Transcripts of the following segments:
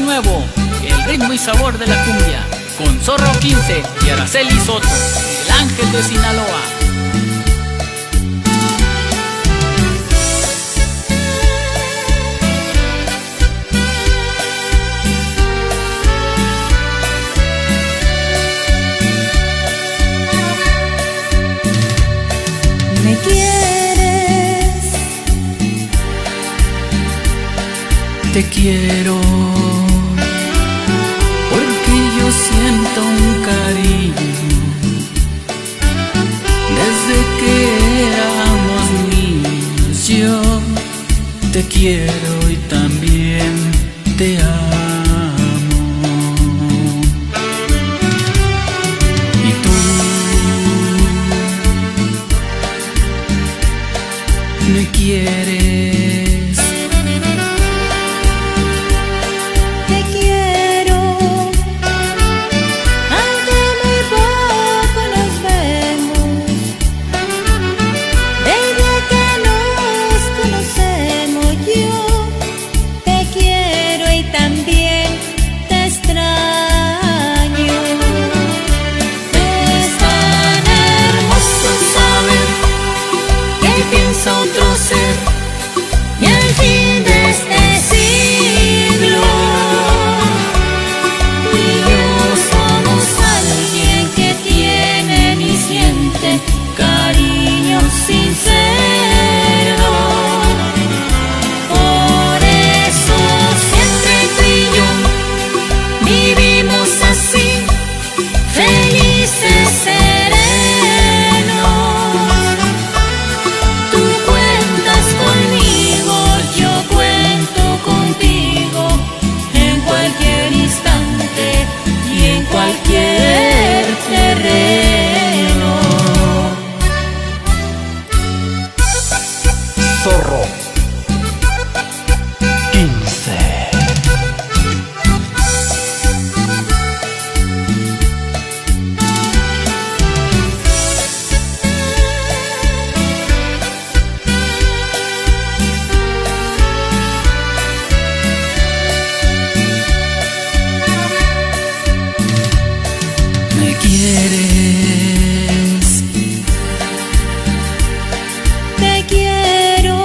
nuevo, el ritmo y sabor de la cumbia, con Zorro 15 y Araceli Soto, el ángel de Sinaloa. ¿Me quieres? Te quiero, porque yo siento un cariño desde que éramos niños. Yo te quiero y también te amo. Y tú me quieres. Te quiero, aunque muy poco nos vemos. Desde que nos conocemos, yo te quiero y también te extraño. Es tan hermoso saber que piensa otro ser y al fin de este siglo tú y yo somos alguien que tiene y siente cariño sincero. Por eso siempre tú y yo vivimos así, felices, serenos. Tú cuentas conmigo, yo cuento contigo, en cualquier instante y en cualquier terreno. Zorro 15. ¿Me quieres? Te quiero,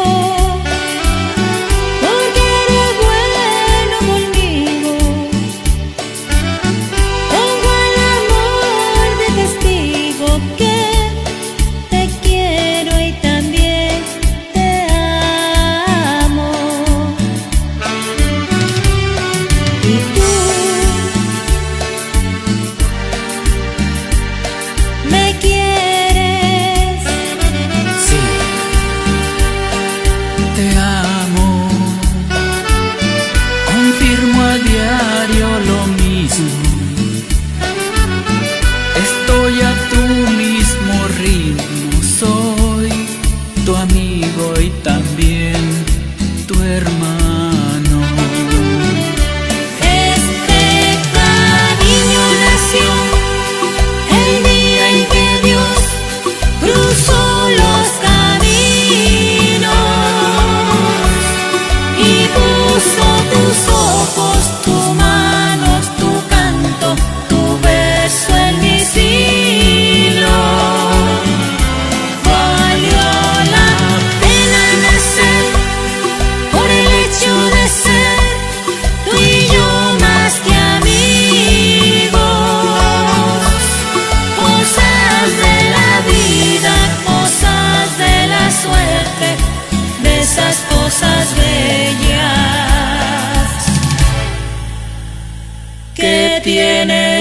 porque eres bueno conmigo. Pongo el amor de testigo que te quiero y también te amo. Y tú me quieres. Sí, te amo. Confirmo a diario lo mismo. Estoy a tu mismo ritmo. Soy tu amigo y también tu hermano. Este cariño nació el día en que Dios cruzó los caminos y puso tus ojos, tus manos, tu canto, tu beso en mis hilos. Valió la pena nacer por el hecho de ser tú y yo más que amigos. Cosas de la vida, cosas de la suerte, de esas cosas bellas que tiene